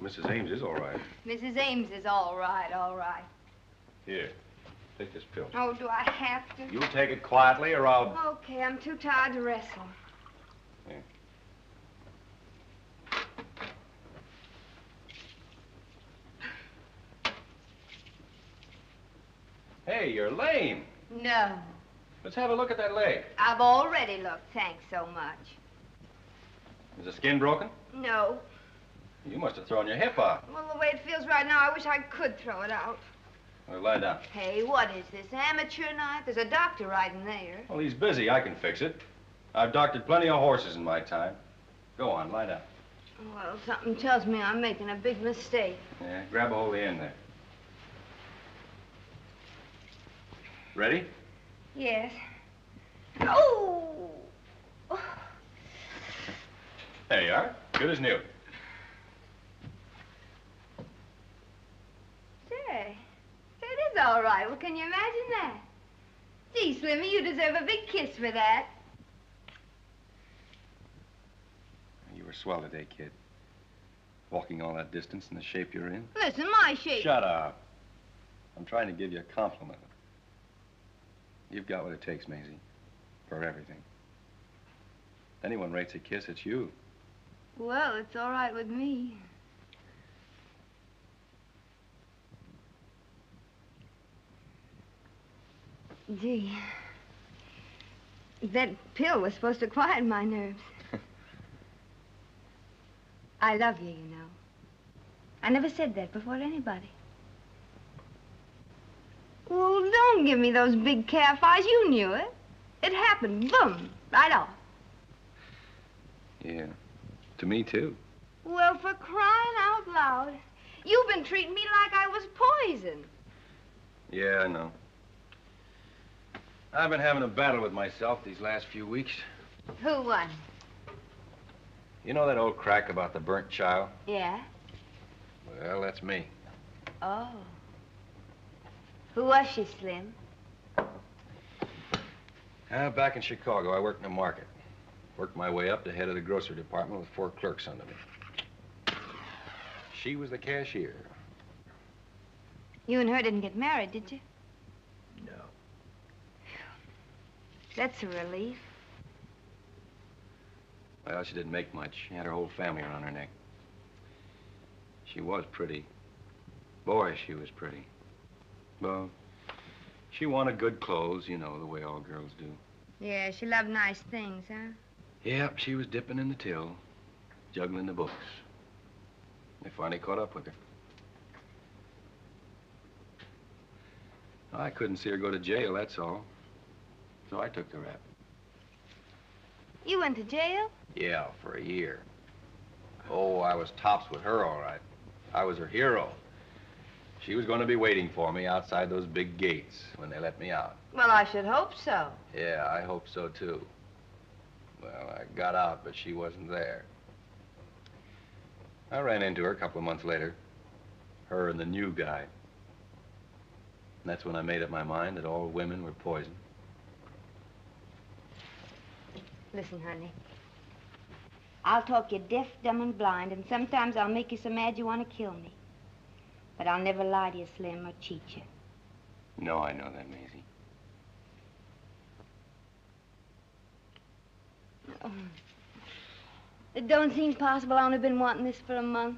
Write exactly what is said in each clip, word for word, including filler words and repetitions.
Missus Ames is all right. Missus Ames is all right, all right. Here, take this pill. Oh, do I have to? You take it quietly or I'll... Okay, I'm too tired to wrestle. Here. Hey, you're lame. No. Let's have a look at that leg. I've already looked, thanks so much. Is the skin broken? No. You must have thrown your hip out. Well, the way it feels right now, I wish I could throw it out. Well, lie down. Hey, what is this, amateur night? There's a doctor right in there. Well, he's busy. I can fix it. I've doctored plenty of horses in my time. Go on, lie down. Well, something tells me I'm making a big mistake. Yeah, grab a hold of the end there. Ready? Yes. Oh! There you are. Good as new. Say, it is all right. Well, can you imagine that? Gee, Slimmy, you deserve a big kiss for that. You were swell today, kid. Walking all that distance in the shape you're in. Listen, my shape... Shut up. I'm trying to give you a compliment. You've got what it takes, Maisie, for everything. If anyone rates a kiss, it's you. Well, it's all right with me. Gee, that pill was supposed to quiet my nerves. I love you, you know. I never said that before to anybody. Well, don't give me those big calf eyes. You knew it. It happened, boom, right off. Yeah, to me, too. Well, for crying out loud, you've been treating me like I was poison. Yeah, I know. I've been having a battle with myself these last few weeks. Who won? You know that old crack about the burnt child? Yeah? Well, that's me. Oh. Who was she, Slim? Uh, back in Chicago, I worked in the market. Worked my way up to head of the grocery department with four clerks under me. She was the cashier. You and her didn't get married, did you? No. That's a relief. Well, she didn't make much. She had her whole family around her neck. She was pretty. Boy, she was pretty. Well, she wanted good clothes, you know, the way all girls do. Yeah, she loved nice things, huh? Yep, she was dipping in the till, juggling the books. They finally caught up with her. I couldn't see her go to jail, that's all. So I took the rap. You went to jail? Yeah, for a year. Oh, I was tops with her, all right. I was her hero. She was going to be waiting for me outside those big gates when they let me out. Well, I should hope so. Yeah, I hope so, too. Well, I got out, but she wasn't there. I ran into her a couple of months later. Her and the new guy. And that's when I made up my mind that all women were poison. Listen, honey. I'll talk you deaf, dumb, and blind, and sometimes I'll make you so mad you want to kill me. But I'll never lie to you, Slim, or cheat you. No, I know that, Maisie. Oh. It don't seem possible. I've only been wanting this for a month.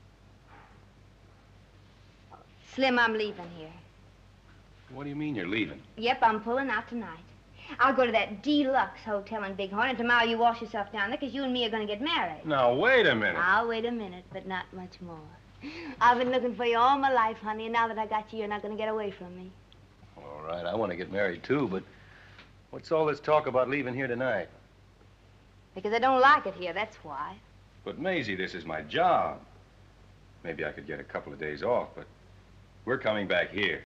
Slim, I'm leaving here. What do you mean you're leaving? Yep, I'm pulling out tonight. I'll go to that deluxe hotel in Bighorn, and tomorrow you wash yourself down there, because you and me are going to get married. Now, wait a minute. I'll wait a minute, but not much more. I've been looking for you all my life, honey, and now that I got you, you're not going to get away from me. All right, I want to get married, too, but what's all this talk about leaving here tonight? Because I don't like it here, that's why. But, Maisie, this is my job. Maybe I could get a couple of days off, but we're coming back here.